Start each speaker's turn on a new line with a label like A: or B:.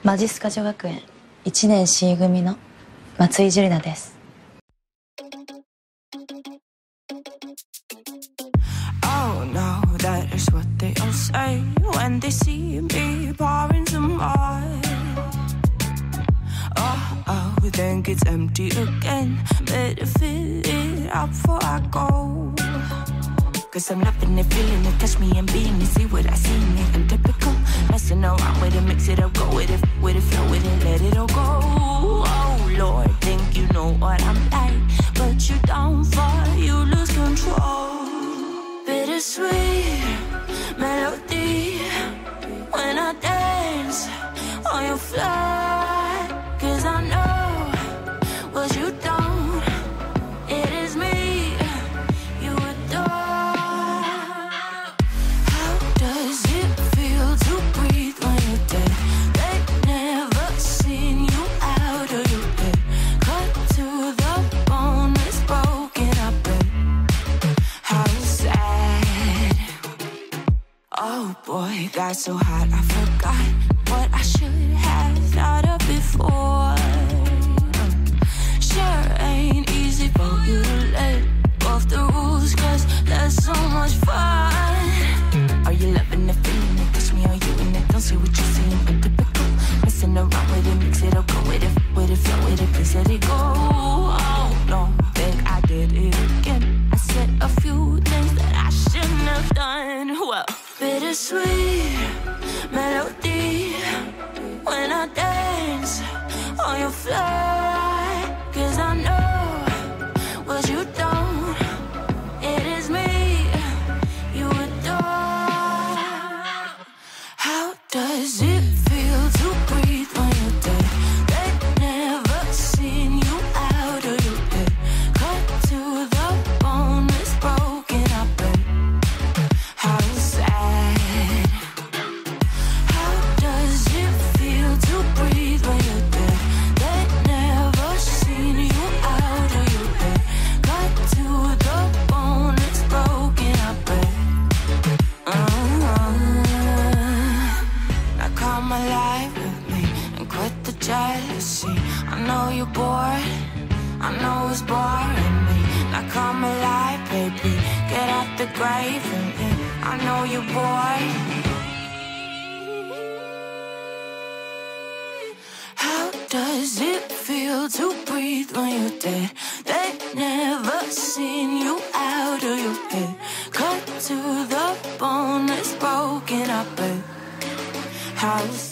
A: マジスカ女学園1年 C 組の松井樹里奈です。
B: Oh no, that is what they all say when they see me pouring some more. Oh, think it's empty again. Better fill it up before I go. Cause I'm loving it, feeling it, touch me and being it. See what I see in it, untypical. Messing around with it, mix it up, go with it, flow with it, let it all go. Oh Lord, think you know what I'm like, but you don't fall, you lose control. Bittersweet melody when I dance on your fly. Cause I know what you don't, it is me you adore. How does it feel to breathe when you're dead? They've never seen you out of your head. Cut to the bone, it's broken up and how sad. Oh boy, got so hot I forgot what I should have thought of before. Sure ain't easy for you to let go of the rules, cause there's so much fun. Are you loving it, feeling it, touch me, are you in it? Don't say what you're saying, untypical. Messing around with it, mix it up, go with it, flow with it, please let it go. Oh no, think I did it again. I said a few things that I shouldn't have done. Well, bittersweet melody when I dance on your fly. Cause I know what you don't, it is me you adore. How does it feel to breathe when you're dead? They've never seen you out of your head. Cut to the bone, it's broken up and how sad. How does it feel to breathe when you're dead? They've never seen you out of your head. Cut to the bone, it's broken up and now come alive with me and quit the jealousy. I know you're bored, I know it's boring me. Now come alive, baby, get out the grave and I know you're bored. How does it feel to breathe when you're dead? They've never seen you out of your head. Cut to the bone, it's broken up and how